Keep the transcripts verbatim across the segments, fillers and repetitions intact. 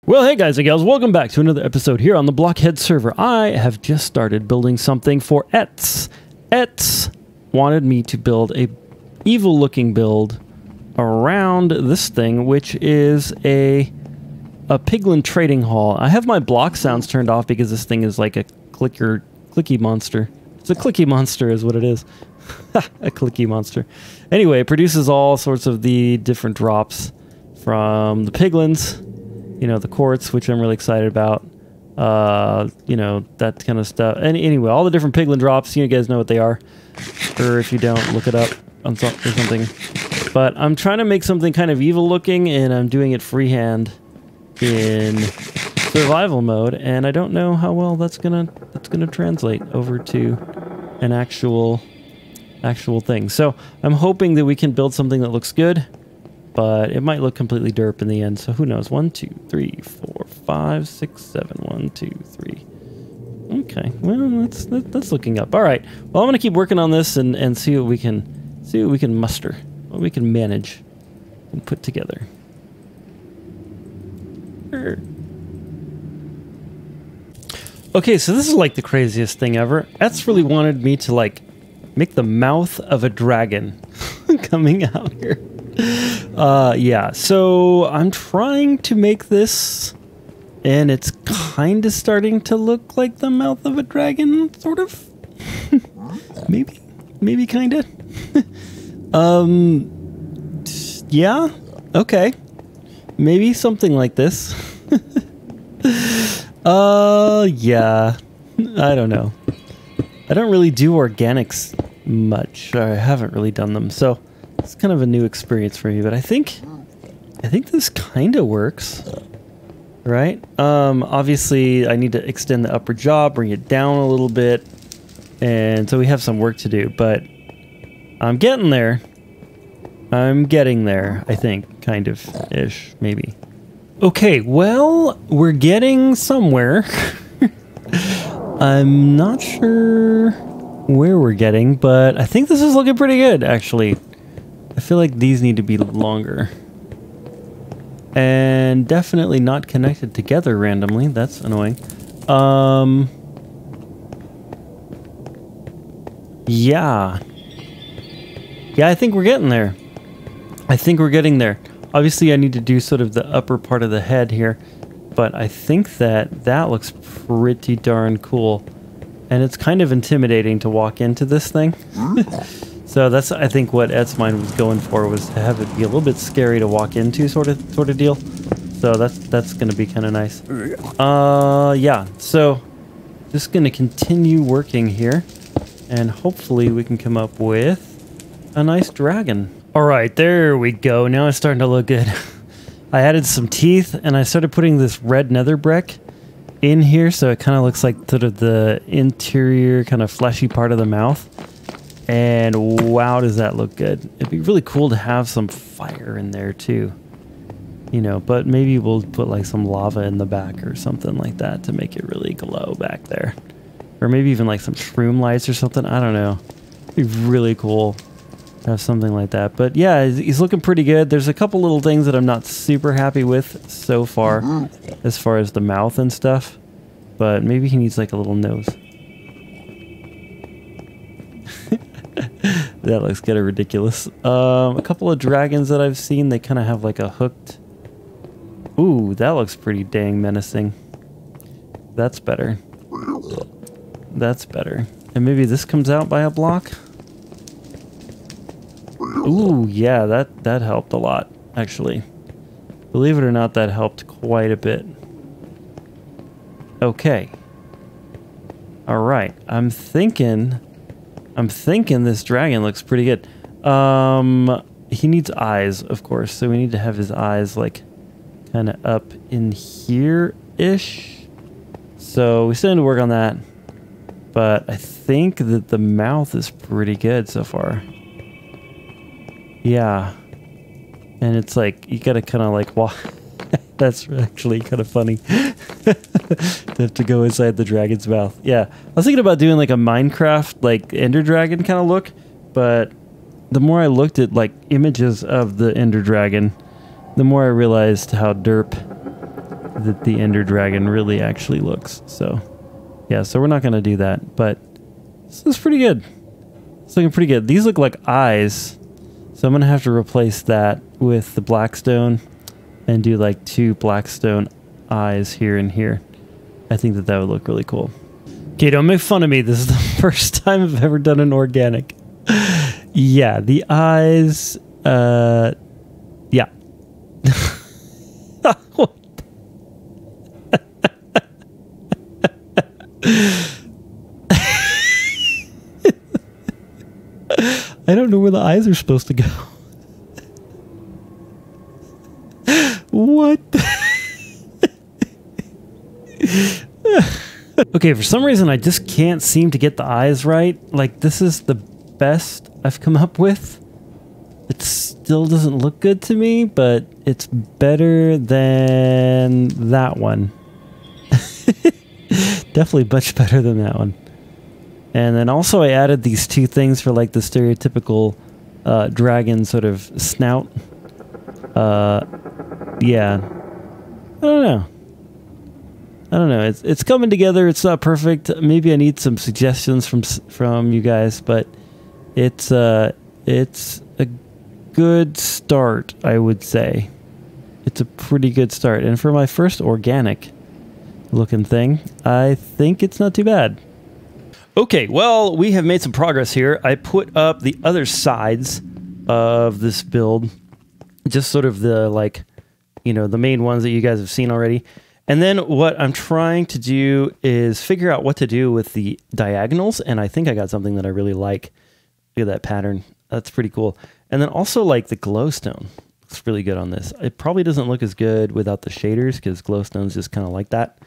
Well, hey guys and gals, welcome back to another episode here on the Blockhead server. I have just started building something for Etz. Etz wanted me to build a evil-looking build around this thing, which is a a piglin trading hall. I have my block sounds turned off because this thing is like a clicker, clicky monster. It's a clicky monster is what it is. A clicky monster. Anyway, it produces all sorts of the different drops from the piglins. You know, the quartz, which I'm really excited about. Uh, you know, that kind of stuff. And anyway, all the different piglin drops, you guys know what they are. Or if you don't, look it up on so or something. But I'm trying to make something kind of evil looking, and I'm doing it freehand in survival mode, and I don't know how well that's gonna that's gonna translate over to an actual actual thing. So I'm hoping that we can build something that looks good. But it might look completely derp in the end, so who knows? One, two, three, four, five, six, seven. One, two, three. Okay, well, that's that, that's looking up. All right. Well, I'm gonna keep working on this and and see what we can see what we can muster, what we can manage and put together. Okay, so this is like the craziest thing ever. Etz really wanted me to like make the mouth of a dragon coming out here. Uh, yeah, so I'm trying to make this, and it's kind of starting to look like the mouth of a dragon, sort of. maybe, maybe kind of. um, yeah, okay. Maybe something like this. uh, yeah, I don't know. I don't really do organics much. I haven't really done them, so it's kind of a new experience for me, but I think I think this kind of works, right? Um, obviously, I need to extend the upper jaw, bring it down a little bit, and so we have some work to do, but I'm getting there. I'm getting there, I think, kind of, ish, maybe. Okay, well, we're getting somewhere. I'm not sure where we're getting, but I think this is looking pretty good, actually. I feel like these need to be longer. And definitely not connected together randomly. That's annoying. Um, yeah. Yeah, I think we're getting there. I think we're getting there. Obviously, I need to do sort of the upper part of the head here. But I think that that looks pretty darn cool. And it's kind of intimidating to walk into this thing. So that's, I think, what Etz mind was going for, was to have it be a little bit scary to walk into, sort of, sort of deal. So that's that's going to be kind of nice. Uh, yeah. So just going to continue working here, and hopefully we can come up with a nice dragon. All right, there we go. Now it's starting to look good. I added some teeth, and I started putting this red nether brick in here, so it kind of looks like sort of the interior, kind of fleshy part of the mouth. And wow, does that look good. It'd be really cool to have some fire in there too. You know, but maybe we'll put like some lava in the back or something like that to make it really glow back there. Or maybe even like some shroom lights or something. I don't know. It'd be really cool to have something like that. But yeah, he's looking pretty good. There's a couple little things that I'm not super happy with so far, as far as the mouth and stuff. But maybe he needs like a little nose. That looks kind of ridiculous. Um, a couple of dragons that I've seen, they kind of have like a hooked... Ooh, that looks pretty dang menacing. That's better. That's better. And maybe this comes out by a block? Ooh, yeah, that, that helped a lot, actually. Believe it or not, that helped quite a bit. Okay. Alright, I'm thinking... I'm thinking this dragon looks pretty good. Um, he needs eyes, of course, so we need to have his eyes, like, kind of up in here-ish. So we still need to work on that. But I think that the mouth is pretty good so far. Yeah. And it's like, you gotta kind of, like, walk... That's actually kind of funny. To have to go inside the dragon's mouth. Yeah, I was thinking about doing like a Minecraft like Ender Dragon kind of look, but the more I looked at like images of the Ender Dragon, the more I realized how derp that the Ender Dragon really actually looks. So, yeah, so we're not going to do that. But this is pretty good. It's looking pretty good. These look like eyes. So I'm going to have to replace that with the Blackstone and do like two Blackstone eyes here and here. I think that that would look really cool. Okay, don't make fun of me. This is the first time I've ever done an organic. Yeah, the eyes... Uh, yeah. I don't know where the eyes are supposed to go. What? Okay, for some reason I just can't seem to get the eyes right. Like, this is the best I've come up with. It still doesn't look good to me, but it's better than that one. Definitely much better than that one. And then also I added these two things for like the stereotypical uh, dragon sort of snout. Uh, yeah. I don't know. I don't know. It's it's coming together. It's not perfect. Maybe I need some suggestions from from you guys, but it's uh it's a good start, I would say. It's a pretty good start. And for my first organic looking thing, I think it's not too bad. Okay, well, we have made some progress here. I put up the other sides of this build, just sort of the, like, you know, the main ones that you guys have seen already. And then what I'm trying to do is figure out what to do with the diagonals, and I think I got something that I really like. Look at that pattern. That's pretty cool. And then also, like, the glowstone. Looks really good on this. It probably doesn't look as good without the shaders, because glowstone's just kind of like that.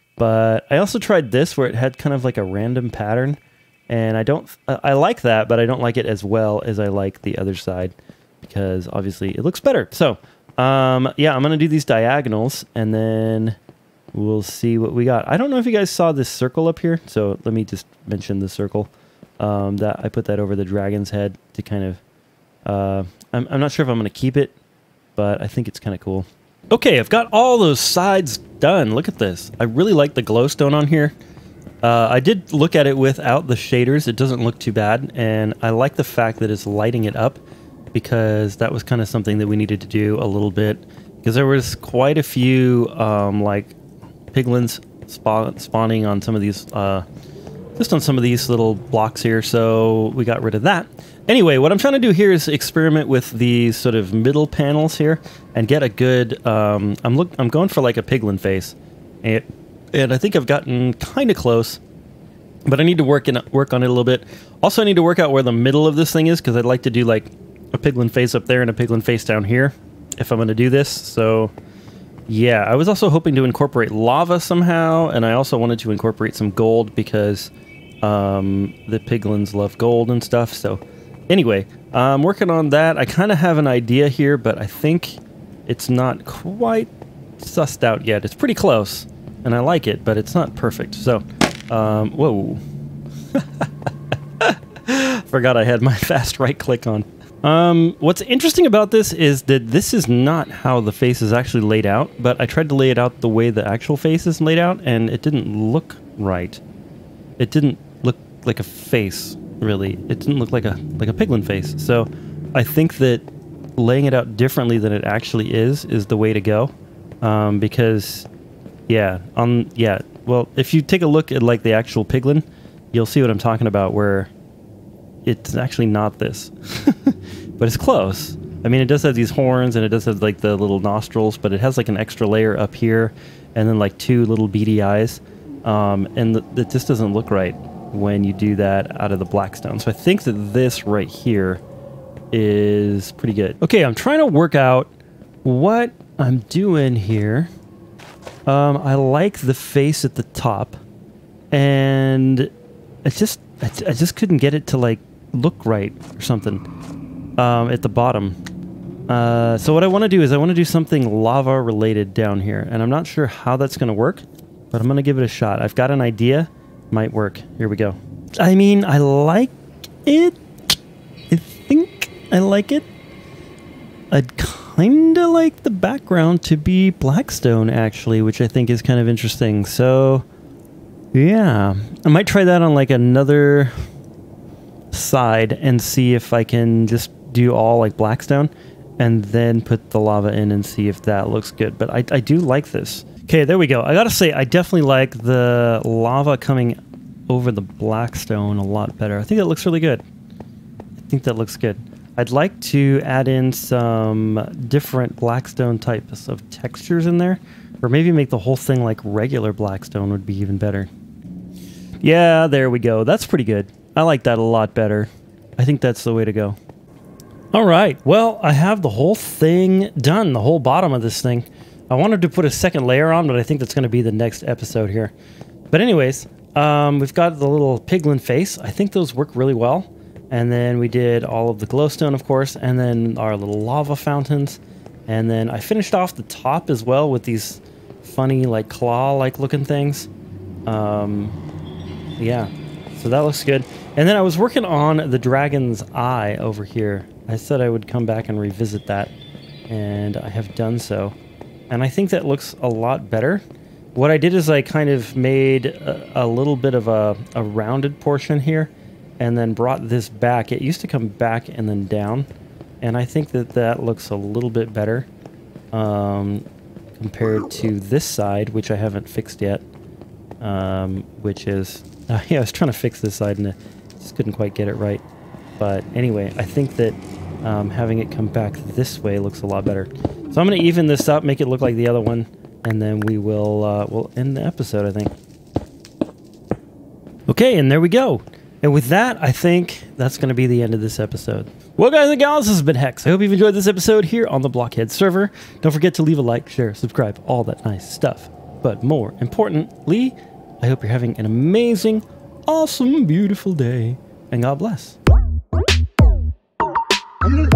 But I also tried this where it had kind of like a random pattern, and I don't, I like that, but I don't like it as well as I like the other side, because obviously it looks better. So, um, yeah, I'm going to do these diagonals, and then we'll see what we got. I don't know if you guys saw this circle up here, so let me just mention the circle. Um, that I put that over the dragon's head to kind of, uh, I'm, I'm not sure if I'm going to keep it, but I think it's kind of cool. Okay, I've got all those sides done. Look at this. I really like the glowstone on here. Uh, I did look at it without the shaders. It doesn't look too bad, and I like the fact that it's lighting it up, because that was kind of something that we needed to do a little bit, because there was quite a few um, like piglins spawn spawning on some of these, uh, just on some of these little blocks here, so we got rid of that. Anyway, what I'm trying to do here is experiment with these sort of middle panels here and get a good, um, I'm look, I'm going for like a piglin face, and, and I think I've gotten kind of close, but I need to work in, work on it a little bit. Also, I need to work out where the middle of this thing is, because I'd like to do like a piglin face up there and a piglin face down here if I'm going to do this. So yeah, I was also hoping to incorporate lava somehow, and I also wanted to incorporate some gold, because um, the piglins love gold and stuff. So anyway, I'm working on that. I kind of have an idea here, but I think it's not quite sussed out yet. It's pretty close, and I like it, but it's not perfect. So, um, whoa. Forgot I had my fast right click on. Um, what's interesting about this is that this is not how the face is actually laid out, but I tried to lay it out the way the actual face is laid out, and it didn't look right. It didn't look like a face, really. It didn't look like a like a piglin face. So I think that laying it out differently than it actually is is the way to go, um, because yeah, on yeah. Well, if you take a look at like the actual piglin, you'll see what I'm talking about, where it's actually not this, but it's close. I mean, it does have these horns, and it does have like the little nostrils, but it has like an extra layer up here, and then like two little beady eyes, um, and th it just doesn't look right when you do that out of the Blackstone. So I think that this right here is pretty good. Okay, I'm trying to work out what I'm doing here. Um, I like the face at the top, and it's just I, I just couldn't get it to like look right or something um, at the bottom. Uh, so what I want to do is I want to do something lava related down here, and I'm not sure how that's going to work, but I'm going to give it a shot. I've got an idea. Might work. Here we go. I mean, I like it. I think I like it. I'd kind of like the background to be blackstone, actually, which I think is kind of interesting. So, yeah. I might try that on like another side and see if I can just do all like blackstone and then put the lava in and see if that looks good. But I, I do like this. Okay, there we go. I gotta say, I definitely like the lava coming over the blackstone a lot better. I think that looks really good. I think that looks good. I'd like to add in some different blackstone types of textures in there, or maybe make the whole thing like regular blackstone would be even better. Yeah, there we go. That's pretty good. I like that a lot better. I think that's the way to go. All right, well, I have the whole thing done, the whole bottom of this thing. I wanted to put a second layer on, but I think that's going to be the next episode here. But anyways, um, we've got the little piglin face. I think those work really well. And then we did all of the glowstone, of course, and then our little lava fountains. And then I finished off the top as well with these funny, like, claw-like looking things. Um, yeah, so that looks good. And then I was working on the dragon's eye over here. I said I would come back and revisit that, and I have done so. And I think that looks a lot better. What I did is I kind of made a, a little bit of a, a rounded portion here, and then brought this back. It used to come back and then down, and I think that that looks a little bit better um, compared to this side, which I haven't fixed yet, um, which is... Uh, yeah, I was trying to fix this side and I just couldn't quite get it right. But anyway, I think that um, having it come back this way looks a lot better. So I'm going to even this up, make it look like the other one, and then we will uh, we'll end the episode, I think. Okay, and there we go. And with that, I think that's going to be the end of this episode. Well, guys and gals, this has been Hex. I hope you've enjoyed this episode here on the Blockhead server. Don't forget to leave a like, share, subscribe, all that nice stuff. But more importantly, I hope you're having an amazing, awesome, beautiful day. And God bless.